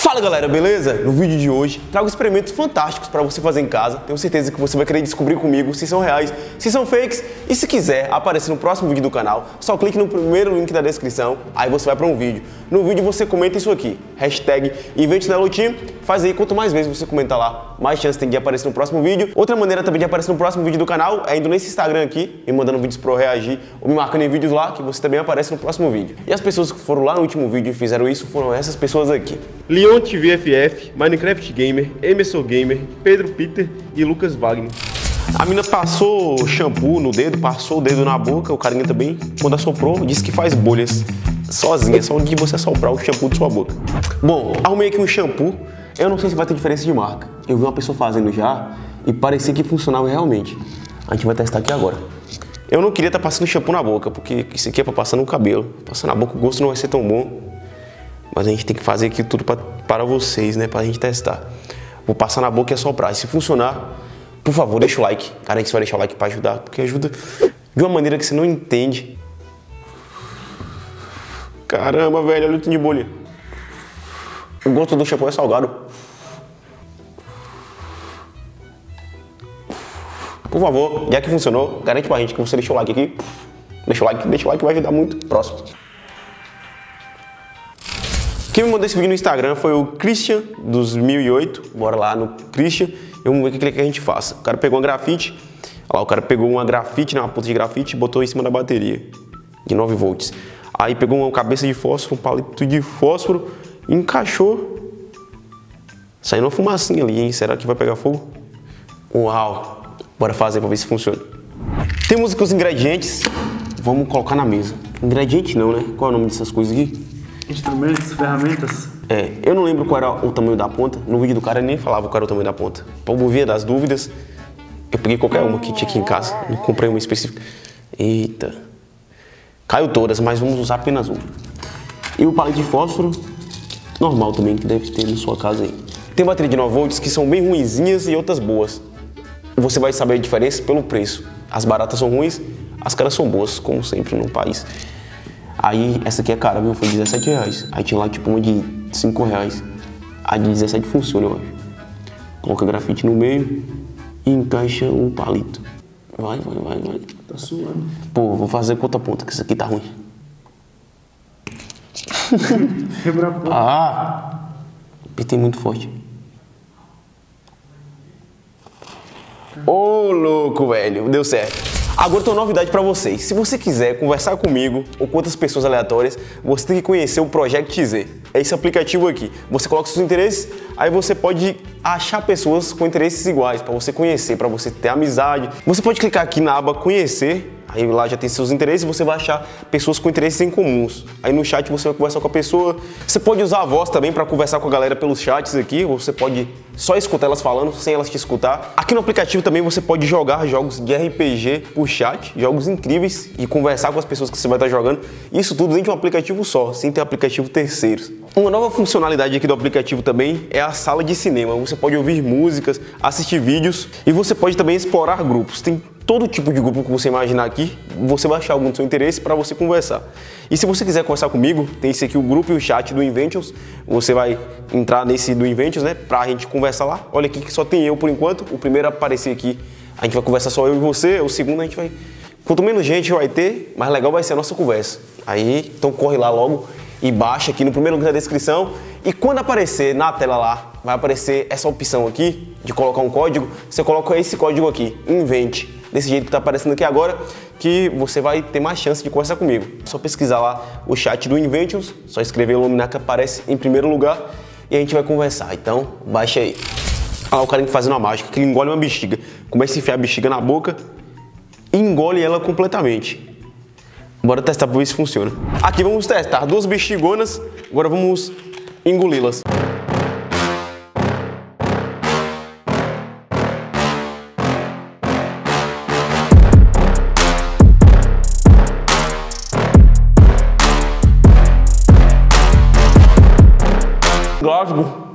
Fala galera, beleza? No vídeo de hoje trago experimentos fantásticos para você fazer em casa. Tenho certeza que você vai querer descobrir comigo se são reais, se são fakes. E se quiser aparecer no próximo vídeo do canal, só clique no primeiro link da descrição, aí você vai para um vídeo. No vídeo você comenta isso aqui, hashtag InventeNeloTeam. Faz aí, quanto mais vezes você comentar lá, mais chance tem de aparecer no próximo vídeo. Outra maneira também de aparecer no próximo vídeo do canal é indo nesse Instagram aqui, me mandando vídeos pro reagir, ou me marcando em vídeos lá, que você também aparece no próximo vídeo. E as pessoas que foram lá no último vídeo e fizeram isso foram essas pessoas aqui: Leon TVFF, Minecraft Gamer, Emerson Gamer, Pedro Peter e Lucas Wagner. A mina passou shampoo no dedo, passou o dedo na boca, o carinha também, quando assoprou, disse que faz bolhas sozinha, só de você assoprar o shampoo de sua boca. Bom, arrumei aqui um shampoo, eu não sei se vai ter diferença de marca. Eu vi uma pessoa fazendo já e parecia que funcionava realmente. A gente vai testar aqui agora. Eu não queria estar passando shampoo na boca, porque isso aqui é pra passar no cabelo. Passar na boca o gosto não vai ser tão bom. Mas a gente tem que fazer aqui tudo para vocês, né? Pra gente testar. Vou passar na boca e assoprar. E se funcionar, por favor, deixa o like. Cara, que você vai deixar o like pra ajudar, porque ajuda de uma maneira que você não entende. Caramba, velho, olha o tanto de bolha. O gosto do shampoo é salgado. Por favor, já que funcionou, garante pra gente que você deixou o like aqui. Deixa o like, vai ajudar muito. Próximo. Quem me mandou esse vídeo no Instagram foi o Christian, dos 2008. Bora lá no Christian e vamos ver o que a gente faça. O cara pegou uma grafite. Olha lá, o cara pegou uma grafite, né, uma ponta de grafite e botou em cima da bateria de 9 volts. Aí pegou uma cabeça de fósforo, um palito de fósforo, encaixou. Saindo uma fumacinha ali, hein? Será que vai pegar fogo? Uau! Bora fazer pra ver se funciona. Temos aqui os ingredientes. Vamos colocar na mesa. Ingrediente não, né? Qual é o nome dessas coisas aqui? Instrumentos, ferramentas. É, eu não lembro qual era o tamanho da ponta. No vídeo do cara ele nem falava qual era o tamanho da ponta. Por via das dúvidas, eu peguei qualquer uma que tinha aqui em casa. Não comprei uma específica. Eita. Caiu todas, mas vamos usar apenas uma. E o palito de fósforo, normal também, que deve ter na sua casa aí. Tem bateria de 9 volts que são bem ruinzinhas e outras boas. Você vai saber a diferença pelo preço. As baratas são ruins, as caras são boas, como sempre no país. Aí, essa aqui é cara, viu? Foi R$17. Aí tinha lá tipo uma de R$5. A de 17 funciona, eu acho. Coloca grafite no meio e encaixa um palito. Vai. Tá suando. Pô, vou fazer com outra ponta, que essa aqui tá ruim. Quebra a ponta. Ah! Apertei muito forte. Ô, louco, velho. Deu certo. Agora tem uma novidade pra vocês. Se você quiser conversar comigo ou com outras pessoas aleatórias, você tem que conhecer o Project Z. É esse aplicativo aqui. Você coloca seus interesses, aí você pode achar pessoas com interesses iguais pra você conhecer, pra você ter amizade. Você pode clicar aqui na aba Conhecer. Aí lá já tem seus interesses e você vai achar pessoas com interesses em comuns. Aí no chat você vai conversar com a pessoa. Você pode usar a voz também para conversar com a galera pelos chats aqui. Ou você pode só escutar elas falando sem elas te escutar. Aqui no aplicativo também você pode jogar jogos de RPG por chat. Jogos incríveis e conversar com as pessoas que você vai estar jogando. Isso tudo dentro de um aplicativo só, sem ter aplicativo terceiros. Uma nova funcionalidade aqui do aplicativo também é a sala de cinema. Você pode ouvir músicas, assistir vídeos e você pode também explorar grupos. Tem todo tipo de grupo que você imaginar aqui, você vai achar algum do seu interesse para você conversar. E se você quiser conversar comigo, tem esse aqui, o grupo e o chat do Inventions. Você vai entrar nesse do Inventions, né, pra gente conversar lá. Olha aqui que só tem eu por enquanto. O primeiro a aparecer aqui, a gente vai conversar só eu e você. O segundo a gente vai... Quanto menos gente vai ter, mais legal vai ser a nossa conversa. Aí, então corre lá logo e baixa aqui no primeiro link da descrição. E quando aparecer na tela lá, vai aparecer essa opção aqui de colocar um código. Você coloca esse código aqui, Invente. Desse jeito que tá aparecendo aqui agora, que você vai ter mais chance de conversar comigo. Só pesquisar lá o chat do Inventions, só escrever o nome que aparece em primeiro lugar e a gente vai conversar. Então, baixa aí. Olha lá o cara fazendo uma mágica, que ele engole uma bexiga. Começa a enfiar a bexiga na boca e engole ela completamente. Bora testar pra ver se funciona. Aqui vamos testar 2 bexigonas, agora vamos engoli-las. Glasgow.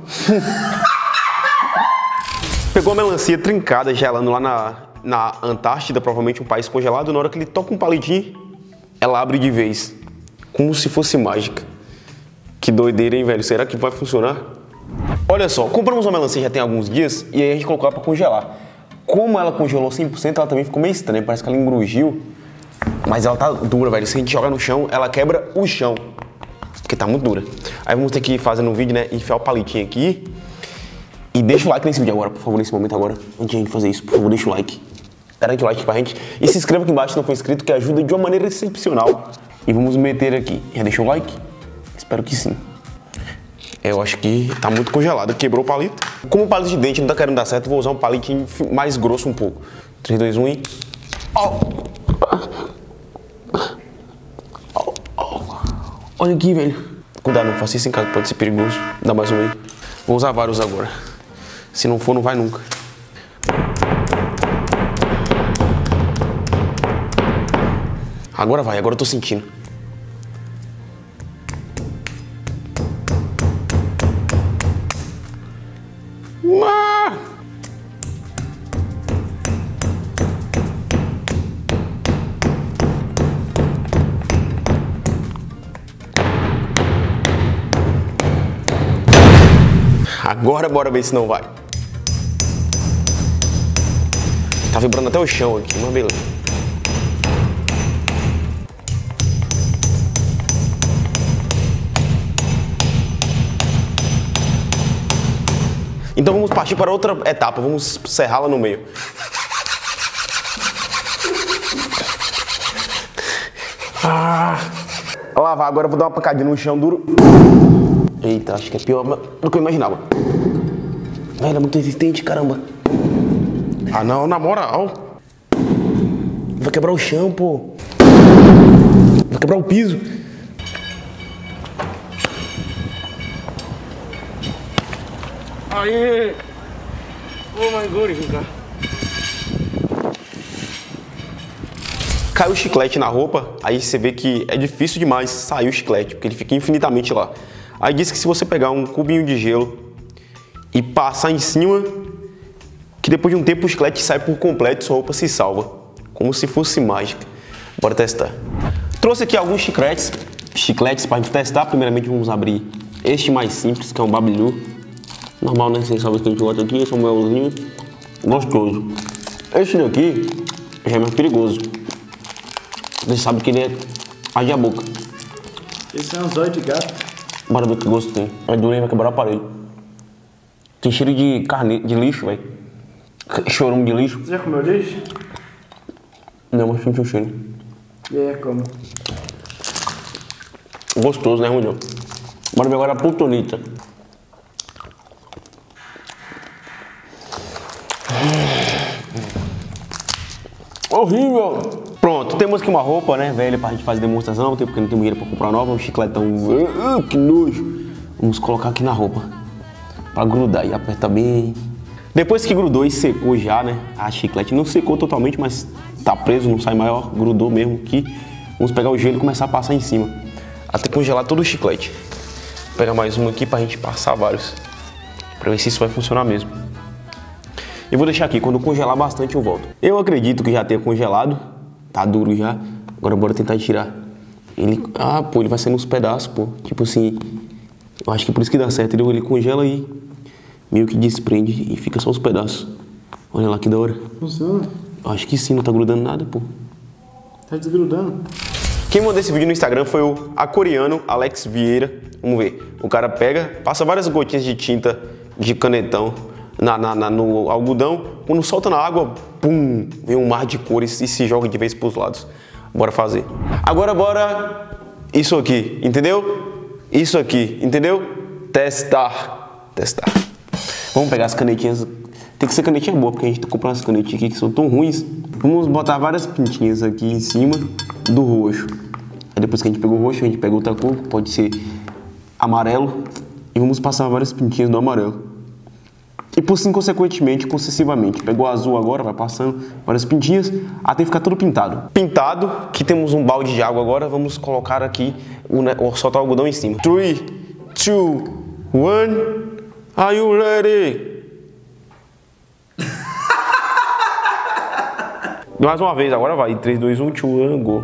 Pegou a melancia trincada, gelando lá na Antártida, provavelmente um país congelado. Na hora que ele toca um palitinho, ela abre de vez. Como se fosse mágica. Que doideira, hein, velho? Será que vai funcionar? Olha só, compramos uma melancia já tem alguns dias e aí a gente colocou ela pra congelar. Como ela congelou 100%, ela também ficou meio estranha, parece que ela engrugiu. Mas ela tá dura, velho. Se a gente jogar no chão, ela quebra o chão. Porque tá muito dura. Aí vamos ter que fazer no vídeo, né? Enfiar o palitinho aqui. E deixa o like nesse vídeo agora, por favor, nesse momento agora. Antes de a gente fazer isso, por favor, deixa o like. Garante o like pra gente. E se inscreva aqui embaixo se não for inscrito, que ajuda de uma maneira excepcional. E vamos meter aqui. Já deixou o like? Espero que sim. Eu acho que tá muito congelado. Quebrou o palito. Como o palito de dente não tá querendo dar certo, vou usar um palitinho mais grosso um pouco. 3, 2, 1 e... Olha aqui, velho. Cuidado, não faça isso em casa, pode ser perigoso. Dá mais um aí. Vou usar vários agora. Se não for, não vai nunca. Agora vai, agora eu tô sentindo. Agora bora ver se não vai. Tá vibrando até o chão aqui, mas beleza. Então vamos partir para outra etapa, vamos serrá-la no meio. Lá vai, agora eu vou dar uma pancadinha no chão duro. Eita, acho que é pior do que eu imaginava. Velho, é muito resistente, caramba. Ah não, na moral. Vai quebrar o chão, pô. Vai quebrar o piso. Aê! Oh my god, cara. Caiu o chiclete na roupa, aí você vê que é difícil demais sair o chiclete, porque ele fica infinitamente lá. Aí diz que se você pegar um cubinho de gelo e passar em cima, que depois de um tempo o chiclete sai por completo e sua roupa se salva. Como se fosse mágica. Bora testar. Trouxe aqui alguns chicletes pra gente testar. Primeiramente vamos abrir este mais simples, que é um Babilu. Normal, né? Vocês sabem que a gente bota aqui, esse é um melzinho gostoso. Este daqui já é mais perigoso. Você sabe que ele é arde a boca. Esse é um zóio de gato. Bora ver que gosto tem. É duro e vai quebrar o aparelho. Tem cheiro de carne, de lixo, velho. Chorume de lixo. Você já comeu lixo? Não, mas senti o cheiro. E aí, como? Gostoso, né, Rudão? Bora ver agora a plutonita. Horrível! Pronto, temos aqui uma roupa, né, velha, pra gente fazer demonstração, porque não tem dinheiro pra comprar nova, um chicletão, que nojo. Vamos colocar aqui na roupa, pra grudar e apertar bem. Depois que grudou e secou já, né, a chiclete não secou totalmente, mas tá preso, não sai maior, grudou mesmo aqui. Vamos pegar o gelo e começar a passar em cima, até congelar todo o chiclete. Vou pegar mais um aqui pra gente passar vários, pra ver se isso vai funcionar mesmo. Eu vou deixar aqui, quando congelar bastante eu volto. Eu acredito que já tenha congelado. Tá duro já. Agora bora tentar tirar. Ele... Ah, pô, ele vai sair nos pedaços, pô. Tipo assim... Eu acho que por isso que dá certo, entendeu? Ele congela e meio que desprende e fica só os pedaços. Olha lá que da hora. Funciona? Eu acho que sim, não tá grudando nada, pô. Tá desgrudando. Quem mandou esse vídeo no Instagram foi o acoreano Alex Vieira. Vamos ver. O cara pega, passa várias gotinhas de tinta de canetão no algodão, quando solta na água, pum, vem um mar de cores e se joga de vez pros lados. Bora fazer. Agora bora isso aqui, entendeu? Isso aqui, entendeu? Testar. Vamos pegar as canetinhas. Tem que ser canetinha boa, porque a gente comprou umas canetinhas aqui que são tão ruins. Vamos botar várias pintinhas aqui em cima do roxo. Aí depois que a gente pegou o roxo, a gente pega outra cor, pode ser amarelo. E vamos passar várias pintinhas do amarelo. E por assim, consequentemente, concessivamente. Pegou o azul agora, vai passando várias pintinhas, até ficar tudo pintado. Pintado, que temos um balde de água agora, vamos colocar aqui, soltar o algodão em cima. 3, 2, 1, are you ready? Mais uma vez, agora vai. 3, 2, 1, 2, 1, go.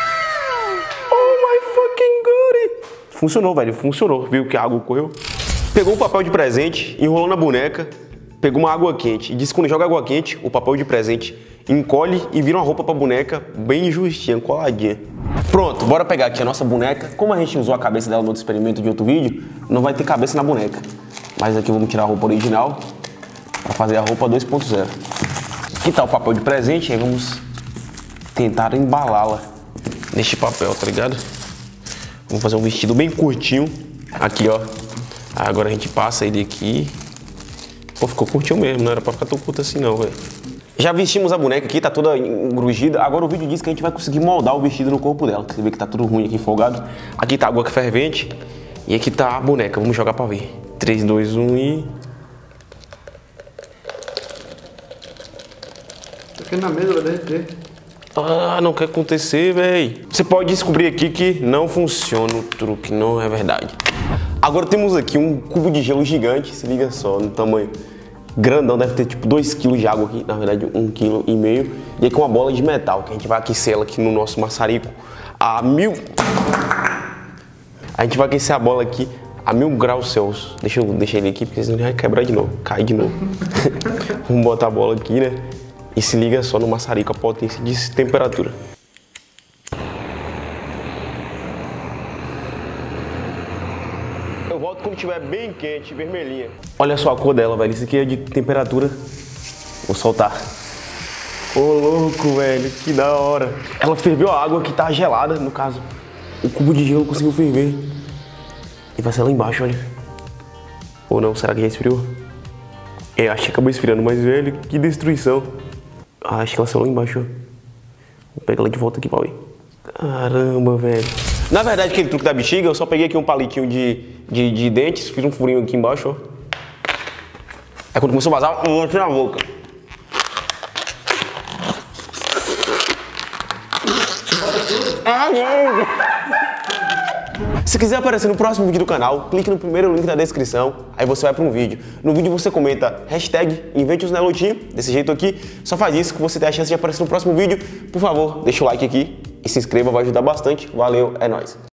Oh my fucking god! Funcionou, velho, funcionou. Viu que a água correu? Pegou o papel de presente, enrolou na boneca, pegou uma água quente e disse que quando joga água quente, o papel de presente encolhe e vira uma roupa pra boneca bem justinha, coladinha. Pronto, bora pegar aqui a nossa boneca. Como a gente usou a cabeça dela no outro experimento de outro vídeo, não vai ter cabeça na boneca. Mas aqui vamos tirar a roupa original pra fazer a roupa 2.0. Aqui tá o papel de presente, aí vamos tentar embalá-la neste papel, tá ligado? Vamos fazer um vestido bem curtinho. Aqui, ó. Agora a gente passa ele aqui. Pô, ficou curtinho mesmo, não era pra ficar tão curto assim não, velho. Já vestimos a boneca aqui, tá toda engrugida. Agora o vídeo diz que a gente vai conseguir moldar o vestido no corpo dela. Você vê que tá tudo ruim aqui, folgado. Aqui tá a água fervente e aqui tá a boneca. Vamos jogar pra ver. 3, 2, 1 e... Tá aqui na mesa, vai derreter. Ah, não quer acontecer, velho. Você pode descobrir aqui que não funciona o truque, não é verdade. Agora temos aqui um cubo de gelo gigante. Se liga só no tamanho. Grandão, deve ter tipo 2 kg de água aqui, na verdade 1,5 kg. E aqui uma bola de metal, que a gente vai aquecer ela aqui no nosso maçarico a 1000... A gente vai aquecer a bola aqui a 1000 graus Celsius. Deixa eu deixar ele aqui, porque senão ele vai quebrar de novo, cai de novo. Vamos botar a bola aqui, né? E se liga só no maçarico, a potência de temperatura. Eu volto quando estiver bem quente, vermelhinha. Olha só a cor dela, velho. Isso aqui é de temperatura. Vou soltar. Ô, louco, velho. Que da hora. Ela ferveu a água que tá gelada, no caso. O cubo de gelo conseguiu ferver. E vai ser lá embaixo, olha. Ou não, será que já esfriou? É, acho que acabou esfriando, mas, velho, que destruição. Ah, acho que ela saiu lá embaixo, ó. Vou pegar ela de volta aqui pra ver. Caramba, velho. Na verdade, aquele truque da bexiga, eu só peguei aqui um palitinho de dentes, fiz um furinho aqui embaixo, ó. Aí quando começou a vazar, eu botei na boca. Se quiser aparecer no próximo vídeo do canal, clique no primeiro link da descrição, aí você vai para um vídeo. No vídeo você comenta hashtag invente os Nelotinho, desse jeito aqui. Só faz isso que você tem a chance de aparecer no próximo vídeo. Por favor, deixa o like aqui e se inscreva, vai ajudar bastante. Valeu, é nóis.